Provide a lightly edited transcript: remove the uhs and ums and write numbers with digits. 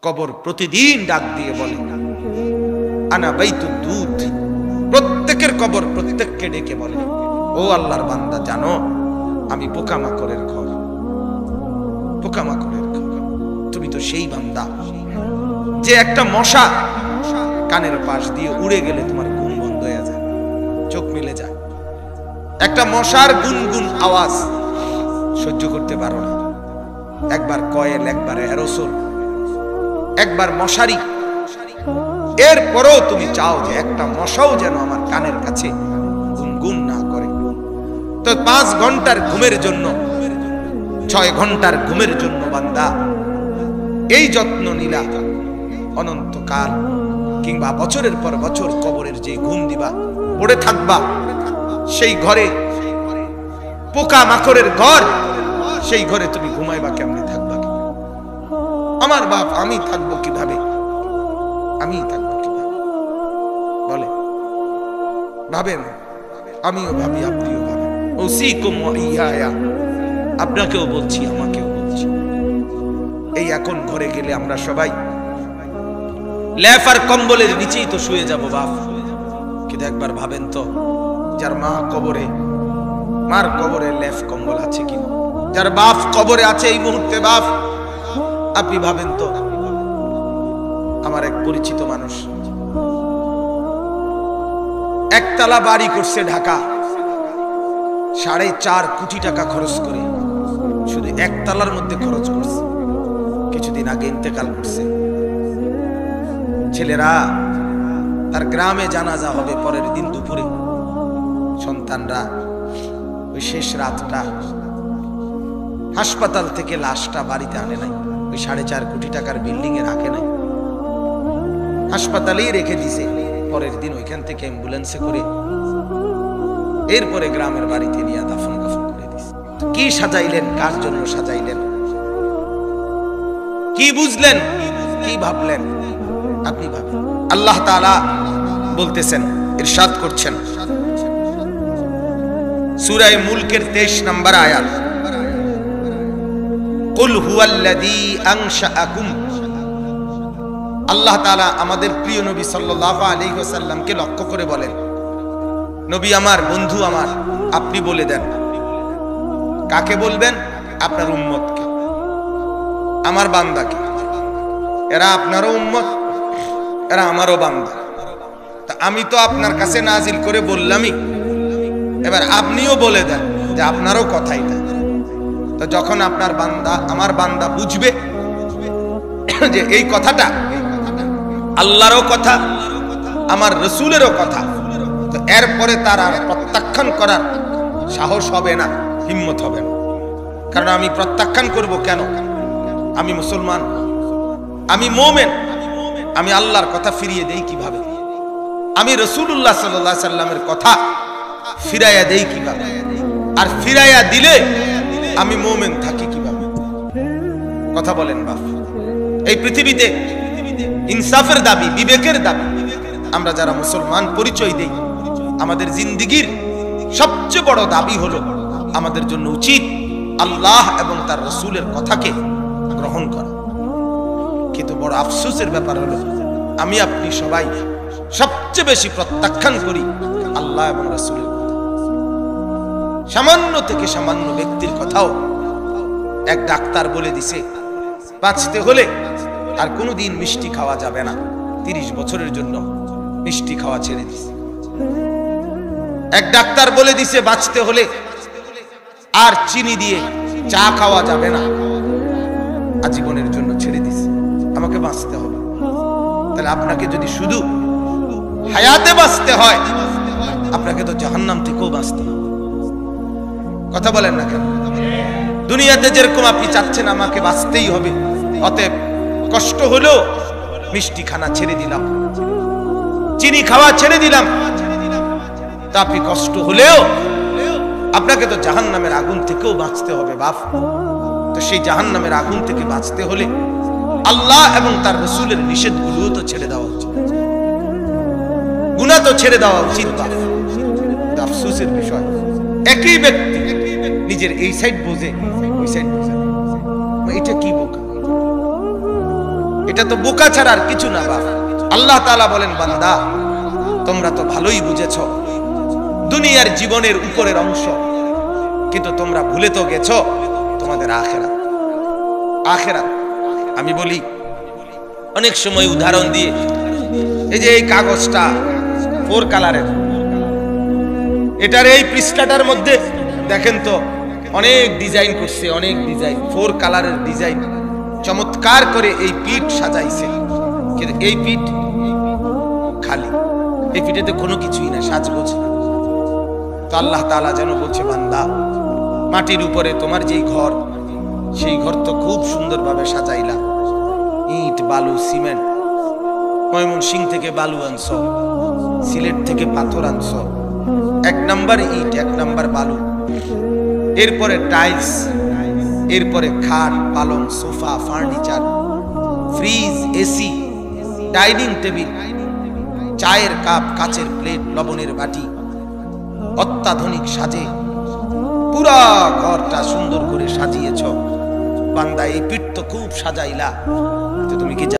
কবর প্রতিদিন ডাক দিয়ে বলে আনা বাইতুদ দুধ। প্রত্যেকের কবর প্রত্যেককে ডেকে বলে, ও আল্লাহর বান্দা, জানো আমি পোকামাকড়ের ঘর, পোকামাকড়ের ঘর। তুমি তো সেই বান্দা যে একটা মশা কানের পাশ দিয়ে উড়ে গেলে তোমার ঘুম বন্ধ হয়ে যায়, চোখ মিলে যায়। একটা মশার গুনগুন আওয়াজ সহ্য করতে পারো না। একবার কয়েল, একবার অ্যারোসোল, একবার মশারি, এরপরেও তুমি চাও যে একটা মশাও যেন আমার কানের কাছে গুনগুন না করে। তো 5 ঘন্টার ঘুমের জন্য, 6 ঘন্টার ঘুমের জন্য বান্দা এই যত্ন নিলা, অনন্তকাল কিংবা বছরের পর বছর কবরের যে ঘুম দিবা, পড়ে থাকবা সেই ঘরে, পোকা মাকড়ের ঘর, সেই ঘরে তুমি ঘুমাইবা কেমনে, থাকবা কি? আমার বাপ, আমি থাকবো কিভাবে? আমি থাকবো কিভাবে বলে? ভাবেন, আমিও ভাবি, আপনিও ভাবেন। ওসিকুম ওয়া ইয়া, আপনাকেও বলছি, আমাকেও বলছি। এই এখন ঘরে গেলে আমরা সবাই লেফ আর কম্বলের নিচেই তো শুয়ে যাব বাপ। কিন্তু একবার ভাবেন তো, যার মা কবরে, মার কবরে লেফ কম্বল আছে কিনা? যার বাপ কবরে আছে এই মুহূর্তে, বাপ আপনি ভাবেন তো। আমার এক পরিচিত মানুষ একতলা বাড়ি করছে ঢাকা, 4.5 কোটি টাকা খরচ করে, শুধু একতলার মধ্যে খরচ করছে। কিছুদিন আগে ইন্তেকাল করছে। ছেলেরা, তার গ্রামে জানাজা হবে পরের দিন দুপুরে। সন্তানরা ওই শেষ রাতটা হাসপাতাল থেকে লাশটা বাড়িতে আনে নাই, ওই 4.5 কোটি টাকার বিল্ডিং এ রাখে নাই, হাসপাতালেই রেখে দিছে। পরের দিন ওইখান থেকে অ্যাম্বুলেন্সে করে এরপরে গ্রামের বাড়িতে নিয়ে দাফন কাফন করে দিছে। কি সাজাইলেন, কার জন্য সাজাইলেন, কি বুঝলেন, কি ভাবলেন? আপনি ভাবেন। আল্লাহ তাআলা বলতেছেন, ইরশাদ করছেন সূরা মুলকের 23 নম্বর আয়াত, কুল হুয়াল্লাযী আনশাআকুম। আল্লাহ তাআলা আমাদের প্রিয় নবী সাল্লাল্লাহু আলাইহি ওয়াসাল্লামকে লক্ষ্য করে বলেন, নবী আমার, বন্ধু আমার, আপনি বলে দেন। কাকে বলবেন? আপনার উম্মতকে, আমার বান্দাকে। এরা আপনারও উম্মত, এরা আমারও বান্দা। তা আমি তো আপনার কাছে নাজিল করে বললামই, এবার আপনিও বলে দেন যে আপনারও কথা এটা। তো যখন আপনার বান্দা, আমার বান্দা বুঝবে যে এই কথাটা আল্লাহরও কথা, আমার রসুলেরও কথা, তো এরপরে তার আর প্রত্যাখ্যান করার সাহস হবে না, হিম্মত হবে না। কারণ আমি প্রত্যাখ্যান করব কেন? আমি মুসলমান, আমি মুমিন, আমি আল্লাহর কথা ফিরিয়ে দেই কিভাবে? আমি রাসূলুল্লাহ সাল্লাল্লাহু আলাইহি সাল্লামের কথা ফিরাইয়া দেই কিভাবে? আর ফিরাইয়া দিলে আমি মুমিন থাকি কিভাবে? কথা বলেন বাপ। এই পৃথিবীতে ইনসাফের দাবি, বিবেকের দাবি আমরা যারা মুসলমান পরিচয় দেই, আমাদের জিন্দেগীর সবচেয়ে বড় দাবি হলো আমাদের জন্য উচিত আল্লাহ এবং তার রাসূলের কথাকে গ্রহণ করা। কিন্তু বড় আফসোসের ব্যাপার হলো আমি আপনি সবাই সবচেয়ে বেশি প্রত্যাখ্যান করি আল্লাহ এবং রাসূলের কথা। সামান্য থেকে সামান্য ব্যক্তির কথাও এক ডাক্তার বলে দিছে বাঁচতে হলে আর কোনোদিন মিষ্টি খাওয়া যাবে না, 30 বছরের জন্য মিষ্টি খাওয়া ছেড়ে দিছে। এক ডাক্তার বলে দিছে বাঁচতে হলে আর চিনি দিয়ে চা খাওয়া যাবে না, আজীবনের জন্য ছেড়ে দিছে। আমাকে বাঁচতে হবে। তাহলে আপনাকে যদি শুধু হায়াতে বাঁচতে হয়, আপনাকে তো জাহান্নাম থেকেও বাঁচতে হবে। কথা বলেন না কেন? দুনিয়াতে যেরকম আপনি চাচ্ছেন আমাকে বাঁচতেই হবে, অতএব কষ্ট হলেও মিষ্টি খানা ছেড়ে দিলাম, চিনি খাওয়া ছেড়ে দিলাম, তা আপনি কষ্ট হলেও আপনাকে তো জাহান্নামের আগুন থেকেও বাঁচতে হবে বাপ। তো সেই জাহান্নামের আগুন থেকে বাঁচতে হলে আল্লাহ এবং তার রাসূলের নিষেধগুলো তো ছেড়ে দেওয়া উচিত, গুনাহ তো ছেড়ে দেওয়া উচিত বাপ। আফসোসের বিষয়, একই ব্যক্তি নিজের এই সাইড বোঝে, ওই সাইড বোঝে। এটা কি বোকা? এটা তো বোকা ছাড়া আর কিছু না বাপ। আল্লাহ তাআলা বলেন, বান্দা তোমরা তো ভালোই বুঝেছ দুনিয়ার জীবনের উপরের অংশ, কিন্তু তোমরা ভুলে তো গেছো তোমাদের আখিরাত। আখিরাত আমি বলি অনেক সময় উদাহরণ দিয়ে, এই যে এই কাগজটা 4 কালারের, এটার এই পৃষ্ঠাটার মধ্যে দেখেন তো অনেক ডিজাইন করছে, অনেক ডিজাইন, 4 কালারের ডিজাইন, চমৎকার করে এই পিঠ সাজাইছে, কিন্তু এই পিঠ খালি, এই পিঠেতে কোনো কিছুই না, সাজগোজ। তো আল্লাহ তাআলা যেন বলছে, বান্দা মাটির উপরে তোমার যেই ঘর, সেই ঘর তো খুব সুন্দরভাবে সাজাইলা, ইট বালু সিমেন্ট, ময়মনসিংহ থেকে বালু আনছো, সিলেট থেকে পাথর আনছো, 1 নাম্বার ইট 1 নাম্বার বালু, এরপরে টাইলস, এরপরে খাট পালং sofa furniture, fridge AC, dining table, চায়ের কাপ, কাচের প্লেট, লবণের বাটি, অত্যাধুনিক সাজে পুরা ঘরটা সুন্দর করে সাজিয়েছ। বান্দা এই পিঠ তো খুব সাজাইলা, তো তুমি কি